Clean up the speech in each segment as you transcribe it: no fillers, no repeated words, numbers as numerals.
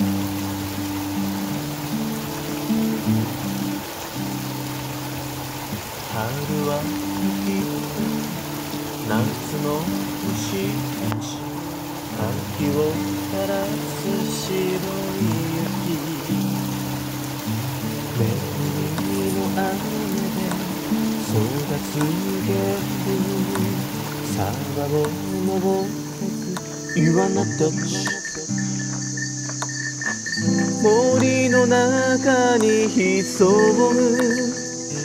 春は雪夏の牛たち秋を照らす白い雪恵みの雨で育つゲル沢を登ってく岩の土地森の中に潜む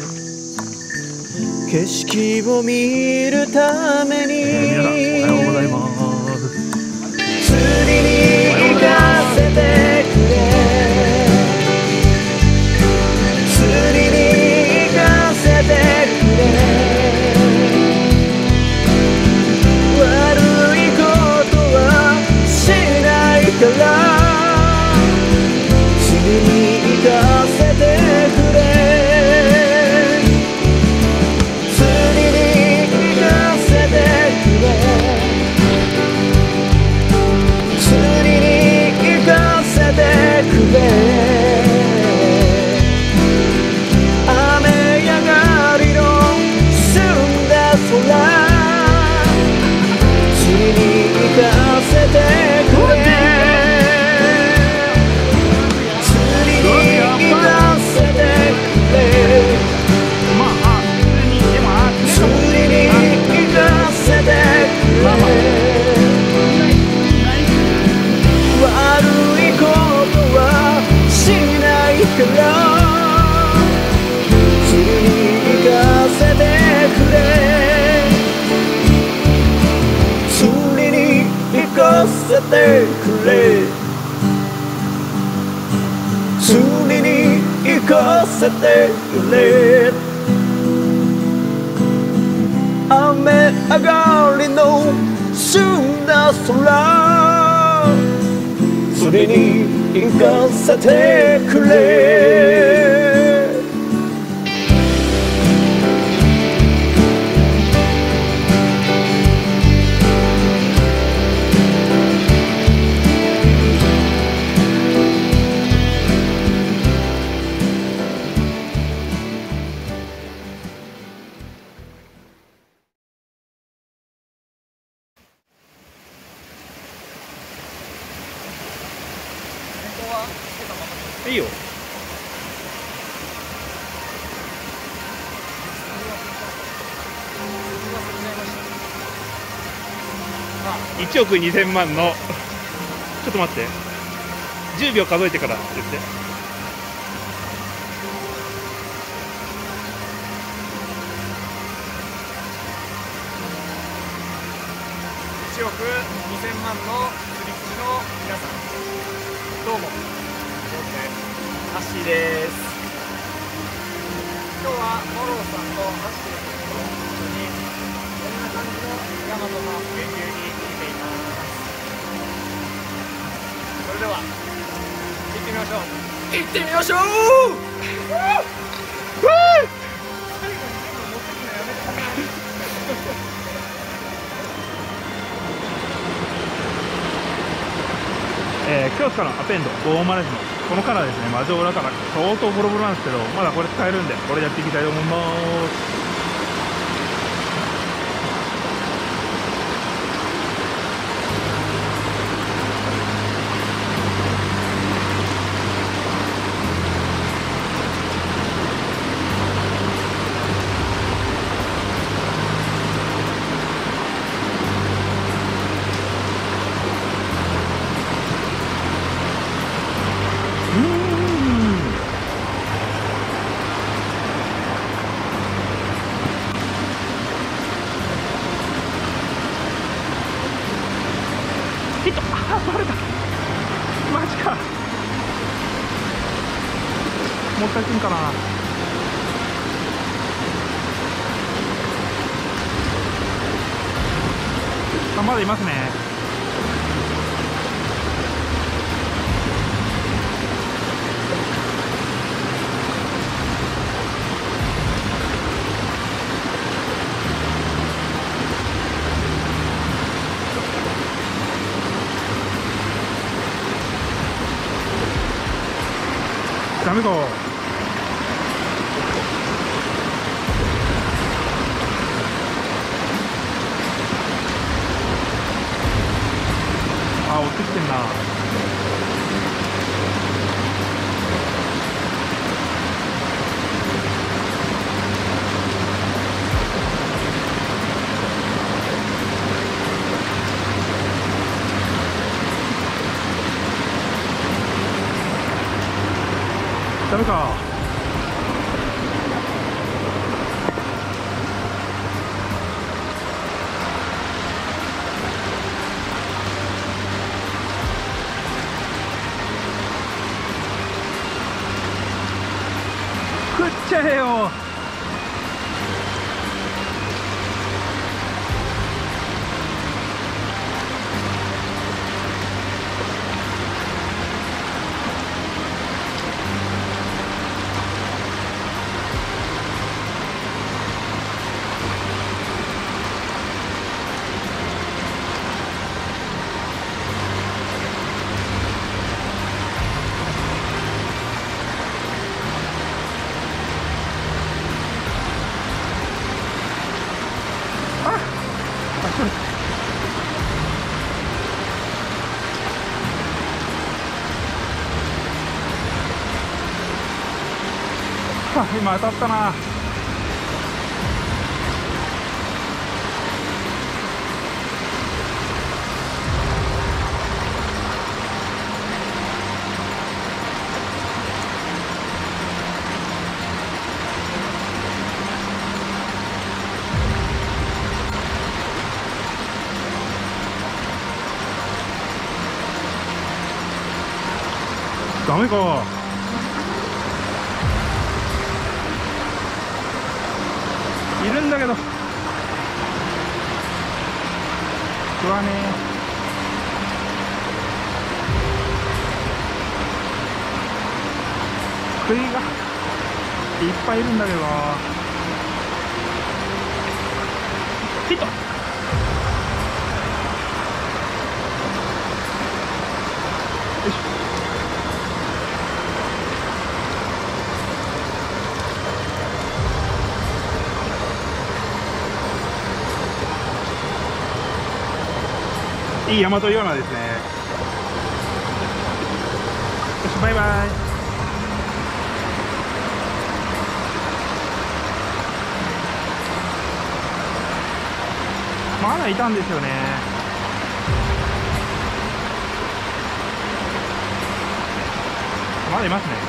景色を見るために皆さんおはようございます。 釣りに行かせてくれ釣りに行かせてくれ悪いことはしないから釣りに行かせてくれ雨上がりの澄んだ空釣りに行かせてくれ釣りに行かせてくれ釣りに行かせてくれ悪いことはしないから釣りに行かせてくれ釣りに行かせてくれ釣りに行かせてくれ雨上がりの澄んだ空釣りに行かせてくれいいよ。1億2000万のちょっと待って10秒数えてから言って。 1億2000万の釣り口の皆さんどうもハッシーです。今日はモローさんとハッシーさんと一緒にこんな感じのヤマトの源流に来ています。それでは行ってみましょう。行ってみましょう。 今日からアペンド550のこのカラーですね、マジョーラカラー相当ボロボロなんですけど、まだこれ使えるんでこれでやっていきたいと思います。ヒット、バレた、マジか、もう一回行くんかな。あ、まだいますね。 メコ。あ、追ってきてんな。ダメか。食っちゃえよ。今当たったな。ダメか。いるんだけど食わねえ。栗がいっぱいいるんだけど。ヒット。よいしょ。いい大和イワナですね。よし、バイバイ。まだいたんですよね。まだいますね。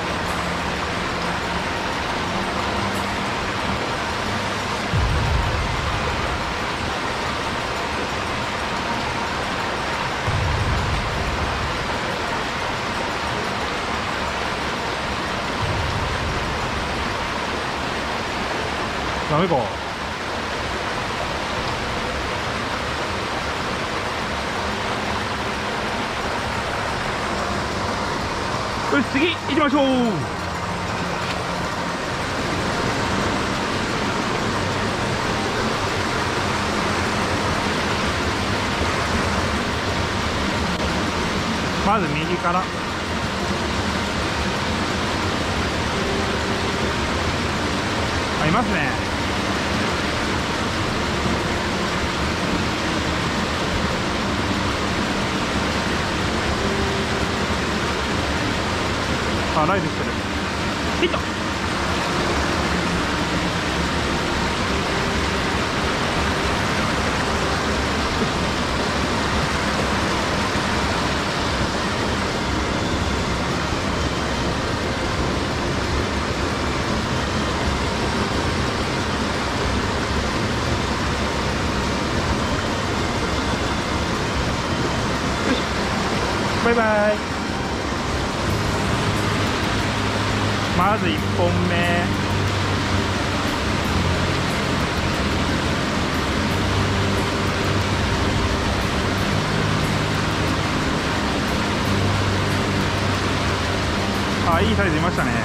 ダメか。よし、次行きましょう。まず右から。あ、いますね。あ、ライブしてる。ヒット。バイバイ。まず1本目。あ、いいサイズいましたね。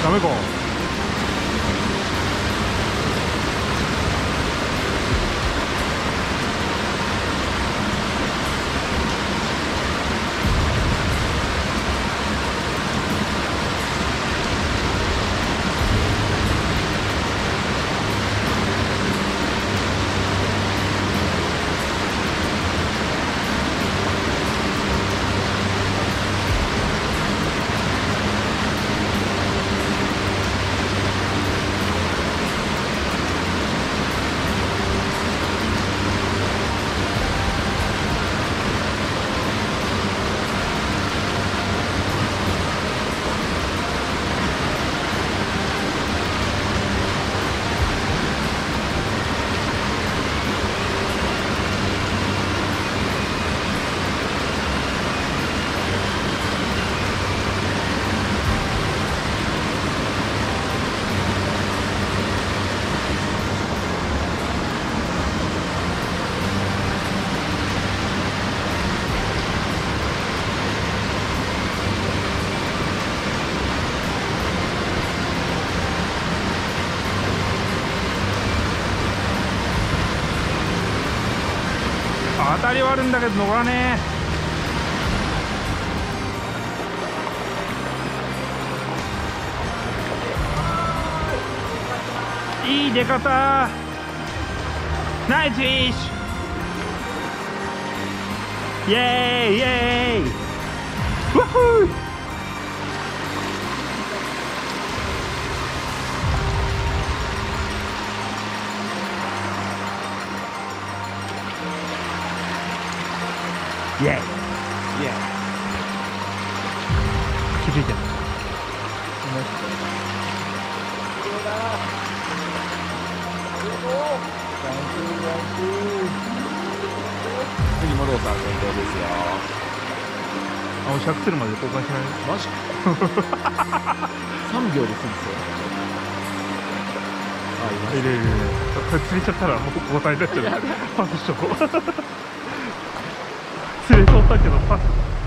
ダメか。当たりはあるんだけど乗らねえ。いい出方。ナイスフィッシュ。イエーイイエーイ。ワッフー。イエーイ。気づいてる。 次戻ったら先頭ですよ。 あ、100するまで交換しない。 マジ3秒で済むんですよ。あ、いまいるいるいる。これ釣れちゃったらもう交代になっちゃう。パスしとこう。釣れそうだけどパス。